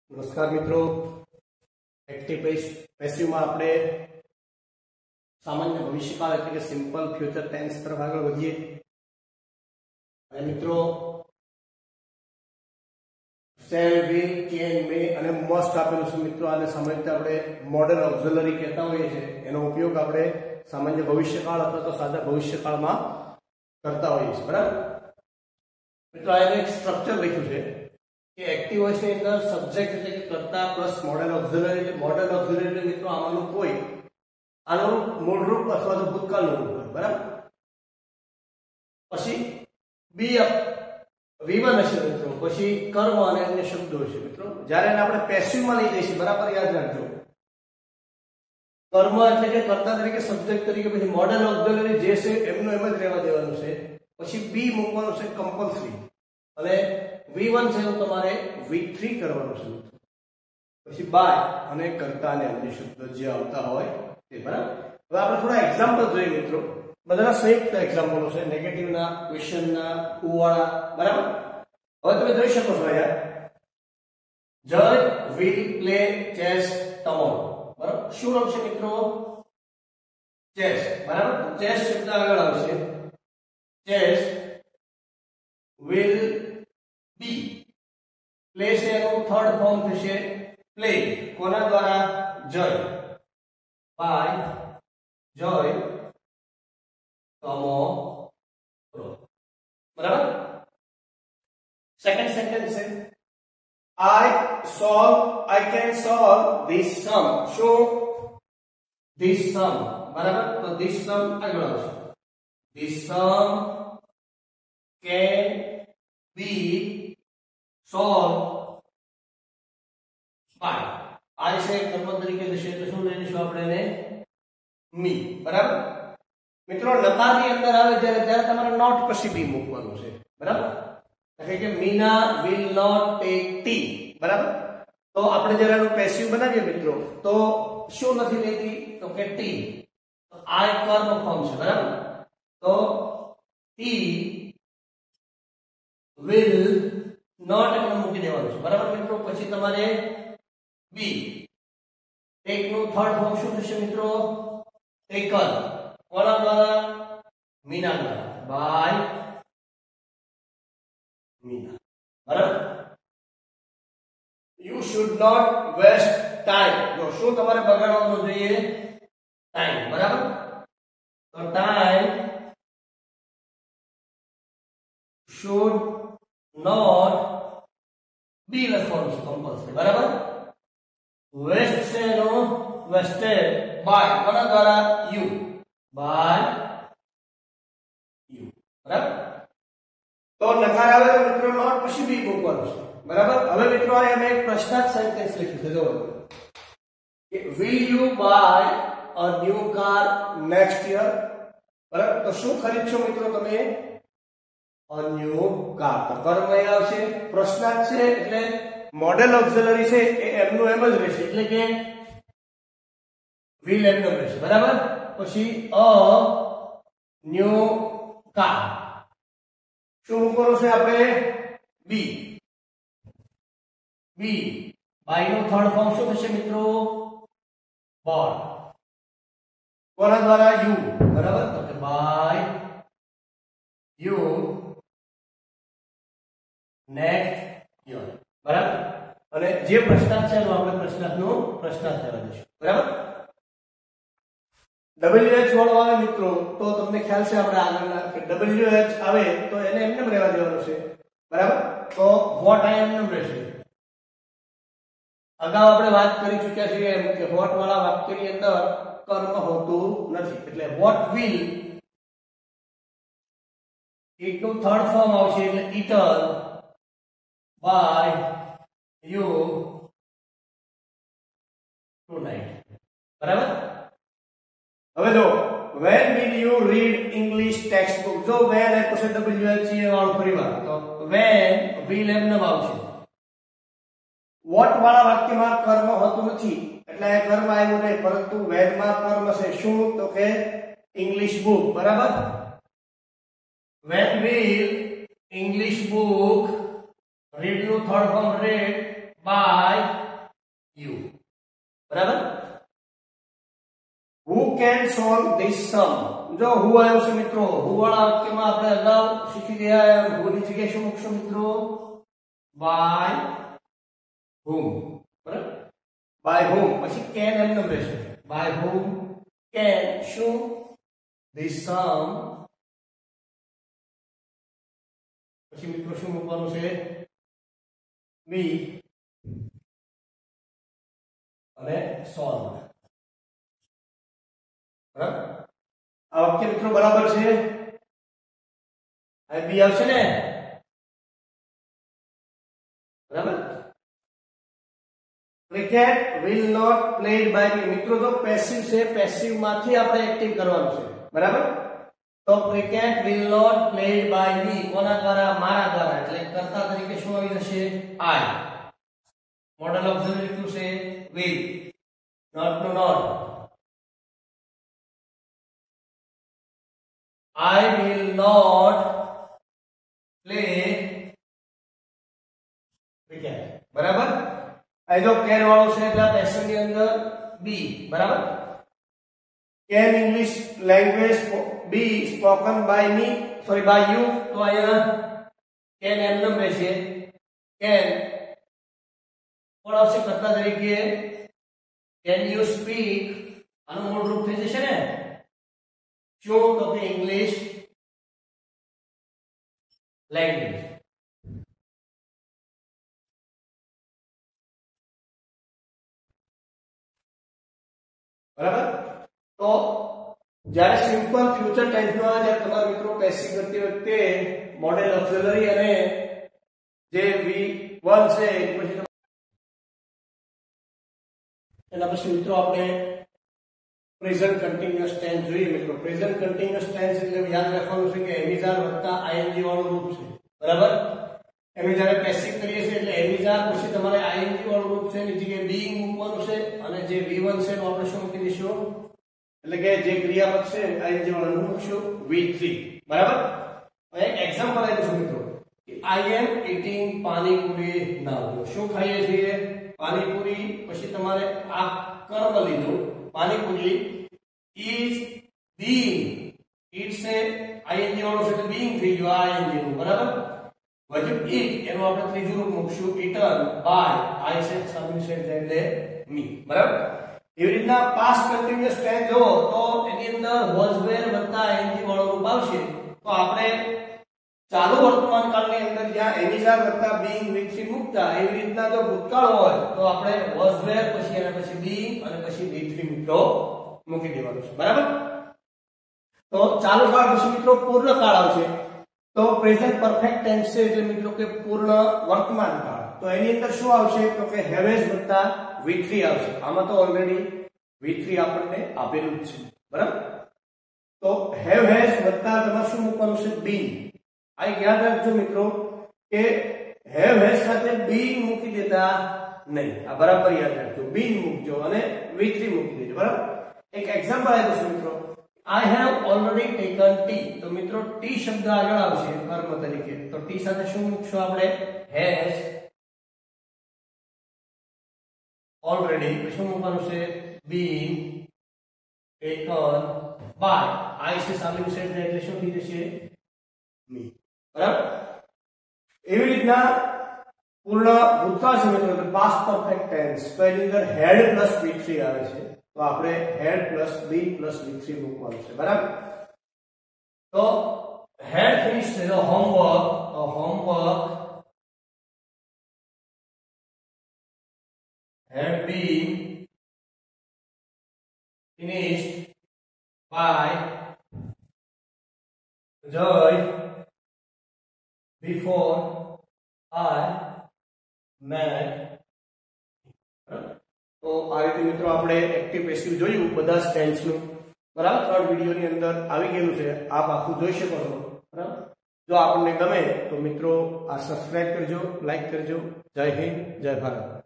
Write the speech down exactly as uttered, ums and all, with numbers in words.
नमस्कार मित्रों, active passive में આપણે सामान्य भविष्यकाल એટલે કે સિમ્પલ ફ્યુચર ટેન્સ તરફ આગળ વધીએ। અને મિત્રો શેલ, વિલ, કેન, મે અને મસ્ટ આપેલું છે મિત્રો। આને સામાન્યતઃ આપણે મોડલ ઓક્ઝિલરી કહેતા હોઈએ છીએ। એનો ઉપયોગ આપણે સામાન્ય ભવિષ્યકાળ અથવા તો સાદા ભવિષ્યકાળમાં કરતા હોઈએ છીએ, બરાબર। મિત્રો આ એક સ્ટ્રક્ચર લખ્યું છે કે एक्टिव वॉइस ની અંદર સબ્જેક્ટ એટલે કે કર્તા પ્લસ મોડલ ઓક્ઝિલરી એટલે મોડલ ઓક્ઝિલરી એટલે મિત્રો આમાંનું કોઈ આનું મૂળ રૂપ અથવા તો ભૂતકાળનું રૂપ હોય, બરાબર। પછી બી વી વન હશે મિત્રો, પછી કર્મ અને અન્ય શબ્દો હશે મિત્રો। જ્યારે એને આપણે પેસિવ માં લઈ જઈશું, બરાબર, યાદ રાખજો। કર્મ એટલે કે કર્તા તરીકે સબ્જેક્ટ તરીકે પછી મોડલ ઓક્ઝિલરી જે છે એમનું એમ જ રહેવા દેવાનું છે। પછી બી મૂકવાનું છે કમ્પલસરી અને વી વન છે તો તમારે વી થ્રી કરવાનું છે મિત્રો। પછી બાય અને કર્તા અને અન્ય શબ્દો જે આવતા હોય તે, બરાબર। હવે આપણે થોડા એક્ઝામ્પલ જોઈએ મિત્રો। બધાના સંયુક્ત એક્ઝામ્પલો છે, નેગેટિવ ના, ક્વેશ્ચન ના, ટુ વાળા, બરાબર। હવે તમે જોઈ શકો છો યાર, જય વિલ પ્લે ચેસ ટમોરો, બરાબર। શું રમશે મિત્રો? ચેસ, બરાબર। ચેસ શબ્દ આગળ આવશે, ચેસ વિલ બી, પ્લે છે એનું થર્ડ ફોર્મ થશે પ્લે, કોના દ્વારા? જય, બાય જય ટમોરો, બરાબર। સેકન્ડ સેન્ટેન્સ છે I solve I can solve this sum, શું? ધીસ સમ, બરાબર। તો ધીસ સમ આગળ આવશે, this sum can be solve by I से कर्म तरीके जैसे तो શું લઈશું આપણે એને મી, બરાબર। મિત્રો નકારની અંદર આવે ત્યારે ત્યારે તમારે નોટ પછી બી મૂકવાનું છે, બરાબર। એટલે કે Meena will not take tea, બરાબર। તો આપણે જ્યારે એનું પેસિવ બનાવીએ મિત્રો તો શું નથી લેતી? તો કે ટી, તો આ કર્મ ફોર્મ છે, બરાબર। તો ટી will નોટ એટલે મૂકી દેવાનું છે, બરાબર મિત્રો। પછી તમારે બી ટેક નું થર્ડ ફોર્મ શું થશે મિત્રો? ટેકન, કોના દ્વારા? મીના દ્વારા, બાય મીના, બરાબર। You should not waste time, જો શું તમારે બગાડવાનો જોઈએ? ટાઈમ, બરાબર। તો ટાઈમ શુડ નોટ બી લખવાનું છે કમ્પલસરી, બરાબર। વેસ્ટ છે એનો વેસ્ટેડ બાય, કોના દ્વારા? યુ, બાય યુ, બરાબર। તો નકાર આવે તો મિત્રો નોટ પછી બી મૂકવાનું છે, બરાબર। હવે મિત્રો આ અમે એક પ્રશ્નાર્થ સેન્ટેન્સ લખ્યું છે, જો કે will you buy a new car next year, બરાબર। તો શું ખરીદશો મિત્રો તમે? a new car, તો કર્મ એ આવશે, પ્રશ્નાર્થ છે એટલે મોડેલ ઓક્ઝિલરી છે એ એમનું એમ જ રહેશે, એટલે કે will એમનું રહેશે, બરાબર। પછી a new car શું મૂકવાનું છે આપણે? બી, બી બાય નું થર્ડ ફોર્મ શું થશે મિત્રો? બોર્ડ, કોના દ્વારા? યુ, બરાબર। તો કે બાય યુ નેક્સ્ટ યર, બરાબર। અને જે પ્રશ્નાર્થ છે એનો આપણે પ્રશ્નાર્થનો પ્રશ્નાર્થ લેવા દઈશું, બરાબર। ડબલ્યુ એચ વાળો આવે મિત્રો તો તમને ખ્યાલ છે આપણે આગળના કે ડબલ્યુ એચ આવે તો એને એમને રહેવા દેવાનું છે, બરાબર। તો વોટ આ એમને રહેશે। અગાઉ આપણે વાત કરી ચૂક્યા છીએ એમ કે વોટ વાળા વાક્યની અંદર કર્મ હોતું નથી, એટલે વોટ વિલ ઇટ નું થર્ડ ફોર્મ આવશે એટલે ઇટન by you tonight, બરાબર। હવે જો when will you read English textbook, જો when એ પછી w h e વાળો પરિવાર, તો when will એમને આવશે। what વાળા વાક્યમાં કર્મ હોતું નથી એટલે આ કર્મ આવ્યું નહીં, પરંતુ when માં કર્મ છે, શું? તો કે English book, બરાબર। when will English book, read નું third form read by you. બરાબર. Who can solve this sum? જો who આવ્યો છે મિત્રો, who વાળા વાક્યમાં આપણે અગાઉ શીખી ગયા, who ની જગ્યાએ શું મૂકશો મિત્રો? by whom. બરાબર. by whom પછી can એમ ન રહેશે. by whom can શું this sum, પછી મિત્રો શું મૂકવાનું છે? be અને solve. બરાબર. આ વાક્ય મિત્રો બરાબર છે? આ બી આવશે ને? બરાબર. Cricket will not played by me. મિત્રો જો પેસિવ છે, પેસિવ માંથી આપણે એક્ટિવ કરવાનું છે. બરાબર. તો cricket will not played by me કોના દ્વારા? મારા દ્વારા. એટલે કર્તા તરીકે શું આવી જશે? આઈ. મોડલ ઓક્સિલરી શું છે? વિલ. નોટ નું not. I will not play cricket. બરાબર. આ જો કેન વાળો છે એટલે પેસિવ ની અંદર બી. બરાબર. Can English language be spoken by me, sorry by you. તો અહીંયા કેન એમ નામ રહેશે. કેન કોણ આવશે કર્તા તરીકે? Can you speak. આનું મૂળ રૂપ થઈ જશે ને શું? તો કે ઇંગ્લિશ લેંગ્વેજ. બરાબર. તો જ્યારે સિમ્પલ ફ્યુચર ટેન્સમાં જ્યારે તમારા મિત્રો પેસિવ કરતી વખતે મોડેલ ઓક્સિલરી અને જે વી વન છે પછી એના પછી મિત્રો આપણે પ્રેઝન્ટ કન્ટિન્યુઅસ ટેન્સ જોઈએ. મિત્રો પ્રેઝન્ટ કન્ટિન્યુઅસ ટેન્સ એટલે યાદ રાખવાનું છે કે એમિઝાર વત્તા આઈએનજી વાળું રૂપ છે. બરાબર. એમ જ્યારે પેસિવ કરીએ છીએ એટલે એમિઝાર પછી તમારે આઈએનજી વાળું રૂપ છે, એની જગ્યાએ બીઇંગ મૂકવાનું છે અને જે વી વન છે એનું આપણે શું મૂકી દઈશું? એટલે કે જે ક્રિયાપદ છે આઈએનજી વાળાનું મૂકશું વી થ્રી. બરાબર. હવે એક એક્ઝામ્પલ આપું છું મિત્રો. I am eating panipuri now. શું ખાઈએ છીએ? પાણીપુરી. પછી તમારે આ કર્મ લીધું પાણીપુરી is being. it છે આઈએનજી વાળો છે એટલે being થઈ ગયો આઈએનજી નું. બરાબર. વધુ it એનું આપણે ત્રીજું રૂપ મૂકશું eaten by. I છે સામેની સાઈડ એટલે me. બરાબર. એવી રીતના પાસ્ટ કન્ટિન્યુઅસ ટેન્સ જો તો એની અંદર was were વત્તા આઈએનજી વાળો રૂપ આવશે. તો આપણે ચાલુ વર્તમાન કાળની અંદર જ્યાં એમિઝાર વત્તા being with થી મૂકતા એવી રીતના જો ભૂતકાળ હોય તો આપણે was were પછી અને પછી being અને પછી with થી મિત્રો મૂકી દેવાનું છે. બરાબર. તો ચાલુ કાળ પછી મિત્રો પૂર્ણ કાળ આવશે. તો પ્રેઝન્ટ પરફેક્ટ ટેન્સ છે એટલે મિત્રો કે પૂર્ણ વર્તમાન કાળ. તો એની અંદર શું આવશે? તો કે have has વત્તા વી થ્રી આવશે. આમાં તો ઓલરેડી વી થ્રી આપણને આપેલું જ છે. બરાબર. તો have has વત્તા તમારે શું મૂકવાનું છે? being. આ યાદ રાખજો મિત્રો કે have has સાથે being મૂકી દેતા નહીં. આ બરાબર યાદ રાખજો. being મૂકજો અને વી થ્રી મૂકી દેજો. બરાબર. એક એક્ઝામ્પલ આપું છું મિત્રો. I have already taken tea. તો મિત્રો ટી શબ્દ આગળ આવશે કર્મ તરીકે. તો ટી સાથે શું મૂકશું આપણે? has already. શું મૂકવાનું છે? been taken by. I છે સામેની સાઈડ એટલે શું થઈ જશે? me. બરાબર. એવી રીતના પૂર્ણ ભૂતકાળ છે મિત્રો પાસ્ટ પરફેક્ટ ટેન્સ. તો એની અંદર had પ્લસ વી થ્રી આવે છે. તો આપણે had plus been plus V three મૂકવાનું છે. બરાબર. તો had finished the homework. તો homework had been finished by Joy before I met. તો આ રીતે મિત્રો આપણે એક્ટિવ પેસિવ જોયું બધા જ ટેન્સનું. બરાબર. ત્રણ વિડીયોની અંદર આવી ગયેલું છે. આપ આખું જોઈ શકો છો. બરાબર. જો આપણને ગમે તો મિત્રો આ સબસ્ક્રાઇબ કરજો, લાઈક કરજો. જય હિન્દ, જય ભારત.